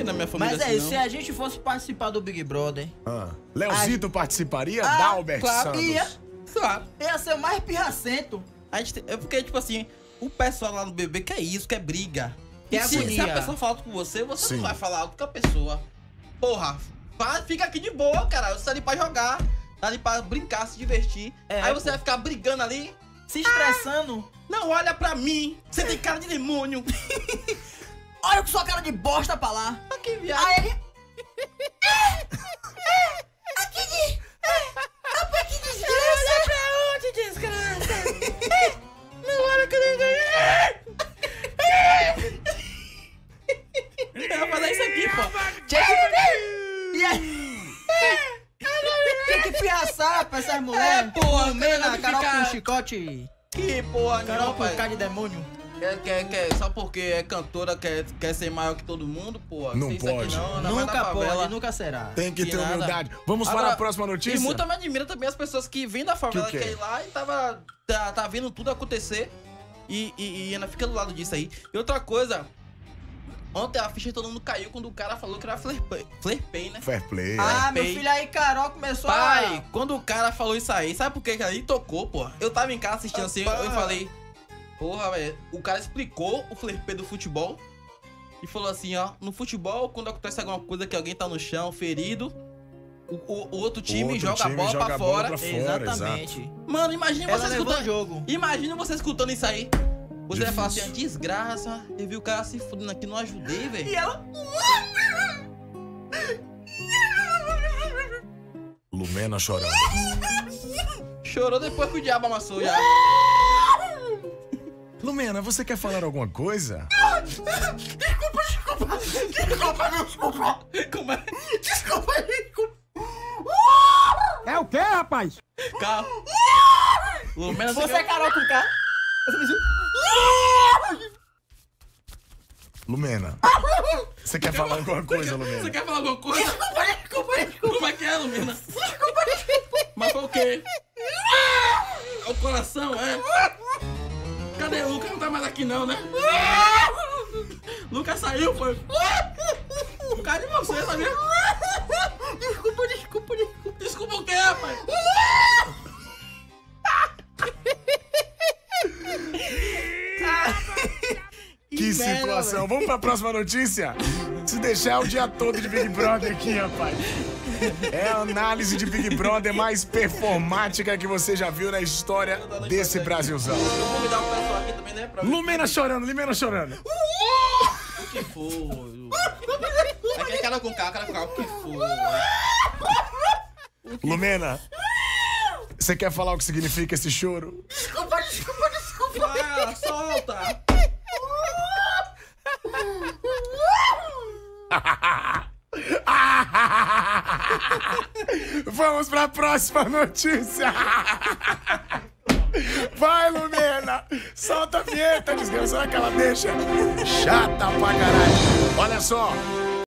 na minha família Mas é assim, isso, não. se a gente fosse participar do Big Brother... Leozito participaria? Dalbert claro Santos. que ia. Claro. Ia ser o mais pirracento. É porque, tipo assim, o pessoal lá no BBB quer isso, quer briga. Que E se agonia. a pessoa fala alto com você, você Sim. não vai falar alto com a pessoa. Porra, fica aqui de boa, cara. Você tá ali pra jogar, tá ali pra brincar, se divertir. Aí você vai ficar brigando ali. Se estressando. Não olha pra mim, você tem cara de demônio. Olha com sua cara de bosta pra lá. Que viado. Aí ele... Olha pra onde, desgraça. Não olha que eu vou fazer isso aqui, pô. Tinha que pirraçar pra essas mulheres. porra, Lumena, tem que Carol ficar- com chicote. Que porra, Carol não, com pai. cara de demônio. Só porque é cantora, quer ser maior que todo mundo, pô. Não Isso aqui pode. não vai Nunca dar favela. pode, nunca será. Tem que Que ter nada. humildade. Vamos para Agora, a próxima notícia? E muito me admira também as pessoas que vêm da favela, Que o que quê? ir lá e tá vendo tudo acontecer e ainda fica do lado disso aí. E outra coisa, ontem a ficha de todo mundo caiu quando o cara falou que era flare pay, né? Fair play. Ah, meu Pay. filho aí, Carol, começou Pai, quando o cara falou isso aí, sabe por que que aí tocou, pô? Eu tava em casa assistindo assim, eu falei, porra, velho, o cara explicou o flare pay do futebol e falou assim, ó, no futebol, quando acontece alguma coisa que alguém tá no chão, ferido, o outro time outro joga a time bola joga pra a bola fora. pra fora. Exatamente. Mano, imagina Ela você levou escutando o jogo. Imagina você escutando isso aí. Você vai falar assim, Difícil. desgraça, eu vi o cara se fudendo aqui, não ajudei, velho. E ela... Lumena chorando. Chorou depois que o diabo amassou já. Lumena, você quer falar alguma coisa? Como é? É o quê, rapaz? Calma. Lumena, Você é Carol com K? Lumena, você quer falar alguma coisa, Você Lumena? quer falar alguma coisa? Como é que é, Lumena? Mas foi o quê? É o coração, é? Cadê o Lucas? Não tá mais aqui não, né? Lucas saiu, foi. Por causa de você, sabia? Desculpa. Desculpa o quê, rapaz? Que situação. Vamos pra próxima notícia? Se deixar é o dia todo de Big Brother aqui, rapaz. É a análise de Big Brother mais performática que você já viu na história desse Brasilzão. Eu vou convidar o pessoal aqui também, né? Pra ver Lumena chorando. o que foi. Aqui é cara com cara com o que foi. Lumena, você quer falar o que significa esse choro? Ah, solta. Vamos pra próxima notícia. Vai, Lumena. Solta a vinheta, desgraçada, que ela deixa chata pra caralho. Olha só.